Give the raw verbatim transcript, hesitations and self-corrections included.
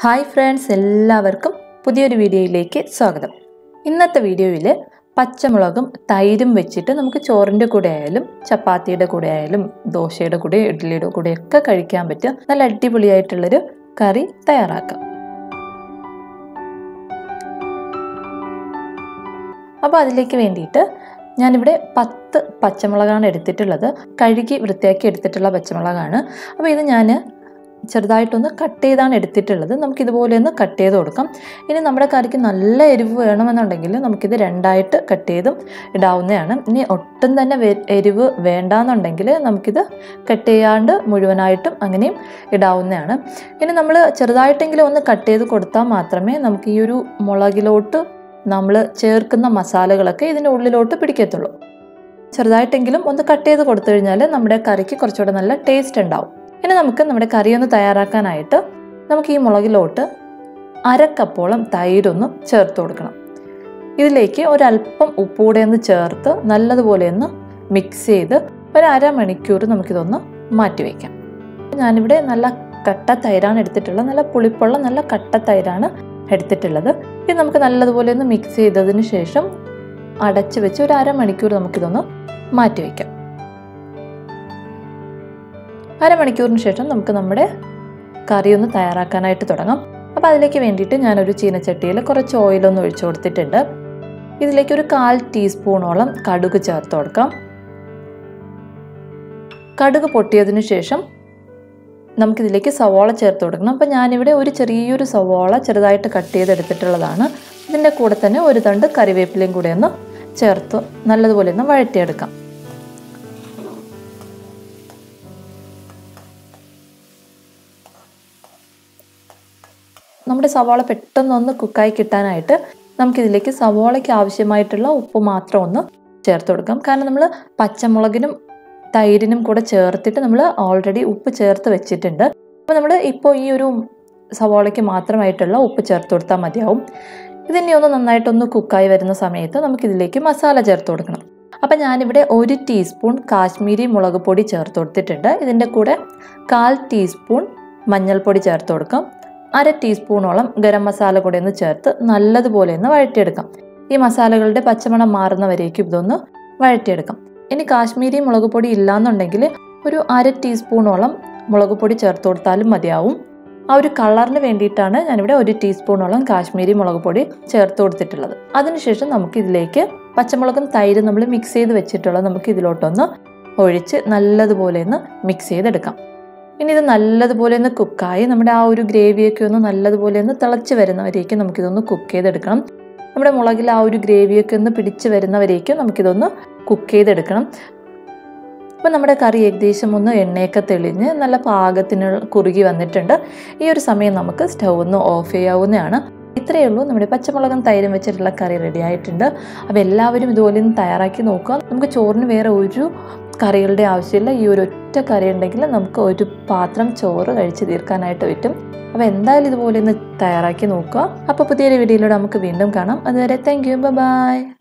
Hi friends, എല്ലാവർക്കും പുതിയൊരു വീഡിയോയിലേക്ക് സ്വാഗതം. ഇന്നത്തെ വീഡിയോയിൽ പച്ചമുളകും തൈരും വെച്ചിട്ട് നമുക്ക് ചോറിൻ്റെ കൂടെ ആയാലും ചപ്പാത്തിയുടെ കൂടെ ആയാലും ദോശയുടെ കൂടെ ഇഡ്ഡലിയുടെ കൂടെ ഒക്കെ കഴിക്കാൻ പറ്റുക നല്ല അടിപൊളിയായിട്ടുള്ളൊരു കറി തയ്യാറാക്കാം. അപ്പോൾ അതിലേക്ക് വേണ്ടിയിട്ട് ഞാനിവിടെ പത്ത് പച്ചമുളകാണ് എടുത്തിട്ടുള്ളത്. കഴുകി വൃത്തിയാക്കി എടുത്തിട്ടുള്ള പച്ചമുളകാണ്. അപ്പോൾ ഇത് ഞാൻ ചെറുതായിട്ടൊന്ന് കട്ട് ചെയ്താണ് എടുത്തിട്ടുള്ളത്. നമുക്കിതുപോലെ ഒന്ന് കട്ട് ചെയ്ത് കൊടുക്കാം. ഇനി നമ്മുടെ കറിക്ക് നല്ല എരിവ് വേണമെന്നുണ്ടെങ്കിൽ നമുക്കിത് രണ്ടായിട്ട് കട്ട് ചെയ്തും ഇടാവുന്നതാണ്. ഇനി ഒട്ടും തന്നെ എരിവ് വേണ്ടാന്നുണ്ടെങ്കിൽ നമുക്കിത് കട്ട് ചെയ്യാണ്ട് മുഴുവനായിട്ടും അങ്ങനെയും ഇടാവുന്നതാണ്. ഇനി നമ്മൾ ചെറുതായിട്ടെങ്കിലും ഒന്ന് കട്ട് ചെയ്ത് കൊടുത്താൽ മാത്രമേ നമുക്ക് ഈ ഒരു മുളകിലോട്ട് നമ്മൾ ചേർക്കുന്ന മസാലകളൊക്കെ ഇതിൻ്റെ ഉള്ളിലോട്ട് പിടിക്കത്തുള്ളൂ. ചെറുതായിട്ടെങ്കിലും ഒന്ന് കട്ട് ചെയ്ത് കൊടുത്തു കഴിഞ്ഞാൽ നമ്മുടെ കറിക്ക് കുറച്ചുകൂടെ നല്ല ടേസ്റ്റ് ഉണ്ടാവും. ഇനി നമുക്ക് നമ്മുടെ കറി ഒന്ന് തയ്യാറാക്കാനായിട്ട് നമുക്ക് ഈ മുളകിലോട്ട് അരക്കപ്പോളം തൈരൊന്ന് ചേർത്ത് കൊടുക്കണം. ഇതിലേക്ക് ഒരല്പം ഉപ്പൂടെ ഒന്ന് ചേർത്ത് നല്ലതുപോലെ ഒന്ന് മിക്സ് ചെയ്ത് ഒരു അരമണിക്കൂർ നമുക്കിതൊന്ന് മാറ്റി വയ്ക്കാം. ഞാനിവിടെ നല്ല കട്ട തൈരാണ് എടുത്തിട്ടുള്ളത്. നല്ല പുളിപ്പുള്ള നല്ല കട്ട തൈരാണ് എടുത്തിട്ടുള്ളത്. ഇത് നമുക്ക് നല്ലതുപോലെ ഒന്ന് മിക്സ് ചെയ്തതിന് ശേഷം അടച്ചു വെച്ച് ഒരു അരമണിക്കൂർ നമുക്കിതൊന്ന് മാറ്റി വയ്ക്കാം. അരമണിക്കൂറിന് ശേഷം നമുക്ക് നമ്മുടെ കറി ഒന്ന് തയ്യാറാക്കാനായിട്ട് തുടങ്ങാം. അപ്പോൾ അതിലേക്ക് വേണ്ടിയിട്ട് ഞാനൊരു ചീനച്ചട്ടിയിൽ കുറച്ച് ഓയിലൊന്ന് ഒഴിച്ചു കൊടുത്തിട്ടുണ്ട്. ഇതിലേക്ക് ഒരു കാൽ ടീസ്പൂണോളം കടുക് ചേർത്ത് കൊടുക്കാം. കടുക് പൊട്ടിയതിന് ശേഷം നമുക്കിതിലേക്ക് സവോള ചേർത്ത് കൊടുക്കണം. അപ്പോൾ ഞാനിവിടെ ഒരു ചെറിയൊരു സവോള ചെറുതായിട്ട് കട്ട് ചെയ്തെടുത്തിട്ടുള്ളതാണ്. ഇതിൻ്റെ കൂടെ തന്നെ ഒരു തണ്ട് കറിവേപ്പിലയും കൂടെ ഒന്ന് ചേർത്ത് നല്ലതുപോലെ ഒന്ന് വഴറ്റിയെടുക്കാം. നമ്മുടെ സവാള പെട്ടെന്നൊന്ന് കുക്കായി കിട്ടാനായിട്ട് നമുക്കിതിലേക്ക് സവാളയ്ക്ക് ആവശ്യമായിട്ടുള്ള ഉപ്പ് മാത്രം ഒന്ന് ചേർത്ത് കൊടുക്കാം. കാരണം നമ്മൾ പച്ചമുളകിനും തൈരിനും കൂടെ ചേർത്തിട്ട് നമ്മൾ ഓൾറെഡി ഉപ്പ് ചേർത്ത് വെച്ചിട്ടുണ്ട്. അപ്പോൾ നമ്മൾ ഇപ്പോൾ ഈ ഒരു സവാളയ്ക്ക് മാത്രമായിട്ടുള്ള ഉപ്പ് ചേർത്ത് കൊടുത്താൽ മതിയാവും. ഇതിനെ ഒന്ന് നന്നായിട്ടൊന്ന് കുക്കായി വരുന്ന സമയത്ത് നമുക്കിതിലേക്ക് മസാല ചേർത്ത് കൊടുക്കണം. അപ്പം ഞാനിവിടെ ഒരു ടീസ്പൂൺ കാശ്മീരി മുളക് പൊടി ചേർത്ത് കൊടുത്തിട്ടുണ്ട്. ഇതിൻ്റെ കൂടെ കാൽ ടീസ്പൂൺ മഞ്ഞൾപ്പൊടി ചേർത്ത് കൊടുക്കാം. അര ടീസ്പൂണോളം ഗരം മസാല കൂടെ ഒന്ന് ചേർത്ത് നല്ലതുപോലെ ഒന്ന് വഴറ്റിയെടുക്കാം. ഈ മസാലകളുടെ പച്ചമണം മാറുന്നവരേക്കും ഇതൊന്ന് വഴറ്റിയെടുക്കാം. ഇനി കാശ്മീരി മുളക് പൊടി ഇല്ലാന്നുണ്ടെങ്കിൽ ഒരു അര ടീസ്പൂണോളം മുളക് പൊടി ചേർത്ത് കൊടുത്താലും മതിയാവും. ആ ഒരു കളറിന് വേണ്ടിയിട്ടാണ് ഞാനിവിടെ ഒരു ടീസ്പൂണോളം കാശ്മീരി മുളക് പൊടി ചേർത്ത് കൊടുത്തിട്ടുള്ളത്. അതിനുശേഷം നമുക്ക് ഇതിലേക്ക് പച്ചമുളകും തൈരും നമ്മൾ മിക്സ് ചെയ്ത് വെച്ചിട്ടുള്ളത് നമുക്ക് ഇതിലോട്ടൊന്ന് ഒഴിച്ച് നല്ലതുപോലെ ഒന്ന് മിക്സ് ചെയ്തെടുക്കാം. ഇനി ഇത് നല്ലതുപോലെ ഒന്ന് കുക്കായി നമ്മുടെ ആ ഒരു ഗ്രേവിയൊക്കെ ഒന്ന് നല്ലതുപോലെ ഒന്ന് തിളച്ച് വരുന്നവരേക്കും നമുക്കിതൊന്ന് കുക്ക് ചെയ്തെടുക്കണം. നമ്മുടെ മുളകിൽ ആ ഒരു ഗ്രേവിയൊക്കെ ഒന്ന് പിടിച്ച് വരുന്നവരേക്കും നമുക്കിതൊന്ന് കുക്ക് ചെയ്തെടുക്കണം. അപ്പോൾ നമ്മുടെ കറി ഏകദേശം ഒന്ന് എണ്ണയൊക്കെ തെളിഞ്ഞ് നല്ല പാകത്തിന് കുറുകി വന്നിട്ടുണ്ട്. ഈ ഒരു സമയം നമുക്ക് സ്റ്റൗ ഒന്ന് ഓഫ് ചെയ്യാവുന്നതാണ്. ഇത്രയേ ഉള്ളൂ, നമ്മുടെ പച്ചമുളകും തൈരും വെച്ചിട്ടുള്ള കറി റെഡി ആയിട്ടുണ്ട്. അപ്പോൾ എല്ലാവരും ഇതുപോലെ ഒന്ന് തയ്യാറാക്കി നോക്കുക. നമുക്ക് ചോറിന് വേറെ ഒരു കറികളുടെ ആവശ്യമില്ല. ഈ ഒരു ഒറ്റ കറി ഉണ്ടെങ്കിൽ നമുക്ക് ഒരു പാത്രം ചോറ് കഴിച്ച് തീർക്കാനായിട്ട് പറ്റും. അപ്പോൾ എന്തായാലും ഇതുപോലെ ഒന്ന് തയ്യാറാക്കി നോക്കുക. അപ്പോൾ പുതിയൊരു വീഡിയോയിലൂടെ നമുക്ക് വീണ്ടും കാണാം. അതുവരെ താങ്ക് യു, ബൈ.